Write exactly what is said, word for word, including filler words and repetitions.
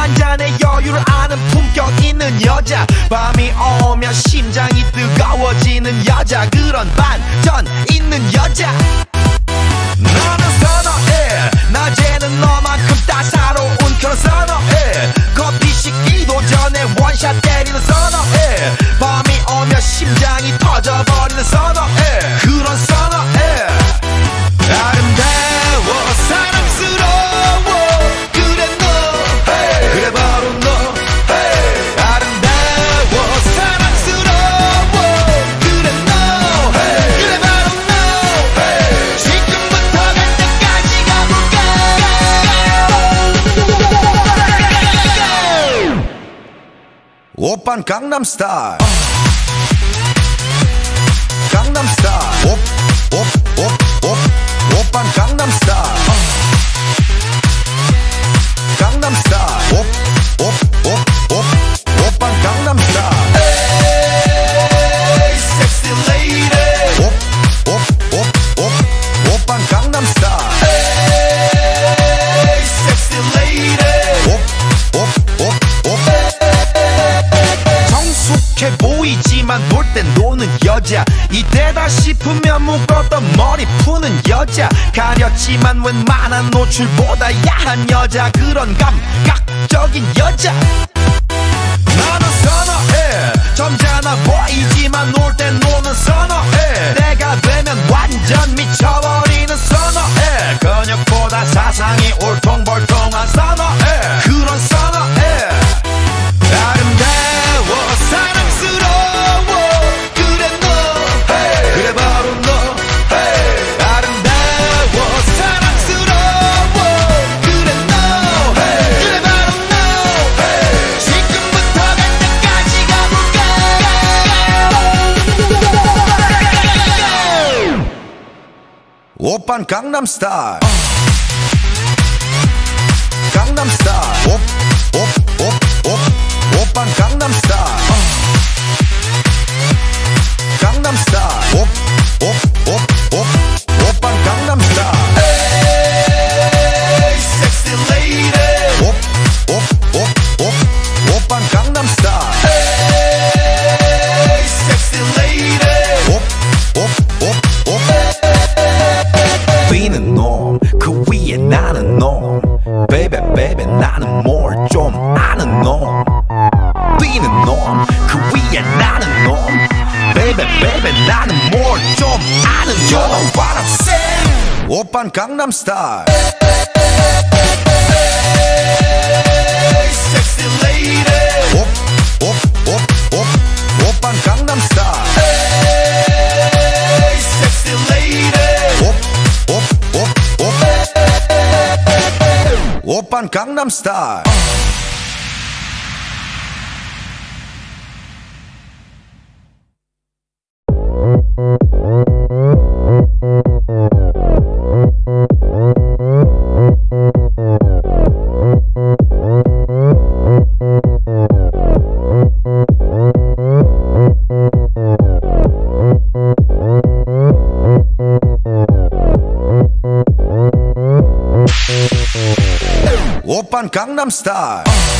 한 잔의 여유를 아는 품격 있는 여자, 밤이 오면 심장이 뜨거워지는 여자, 그런 반전 있는 여자. 너는 선어해, 낮에는 너만큼 따사로운 그런 선어해. 커피 식기도 전에 원샷 때리는 선어해. 밤이 오면 심장이 터져버리는 선어해. 그런 선어해. 아름다워 사랑스러워 그래 너, hey. 그래 바로 너, hey. 아름다워 사랑스러워 그래 너, hey. 그래 바로 너, hey. 지금부터 갈 때까지 가볼까. 오빤 강남스타일, 강남스타일. 오, 오, 오, 오, 오빤 강남스타일, 강남스타일. 오, 오, 오, 오, 오빤 강남스타일. Hey, sexy lady. 오, 오, 오, 오, 오빤 강남스타일. Hey, sexy lady. 오, 오, 오, 오. 성숙해 보이지만 놀 땐 노는 여자, 이때다 싶으면 묶었던 머리 푸는 여자, 가렸지만 웬만한 노출보다 야한 여자, 그런 감각적인 여자. 나는 선어해, 점잖아 보이지만 놀 땐 노는 선어해. 내가 되면 완전 미쳐버리는 선어해. 근육보다 사상이 울퉁불퉁한 선어해. 그런 선어해. 아름다워 사랑스러워 그래 너, hey. 그래 바로 너, hey. 아름다워 사랑스러워 그래 너, hey. 그래 바로 너, hey. 지금부터 갈 때까지 가볼까. 오빤 강남스타일, 강남스타일. 오, 오, 오, 오, 오빤 강남스타일, 강남스타일. 오, 오, 오, 오, 오빤 강남스타일. Hey, sexy lady. 오, 오, 오, 오, 오빤 강남스타일. Hey, sexy lady. 오, 오, 오, 오. 뛰는 놈, 그 위에 나는 놈. Baby, baby, 나는 뭘 좀 아는 놈. 뛰는 놈, 그 위에 나는 놈. Baby, baby, 나는 뭘 좀 아는 놈. You know what I'm saying? 오빤 강남스타일. Hey, sexy lady. 오, 오, 오, 오, 오빤 강남스타일. Hey, sexy lady. 오, 오, 오, 오, 오빤 강남스타일. 오빤 강남스타일.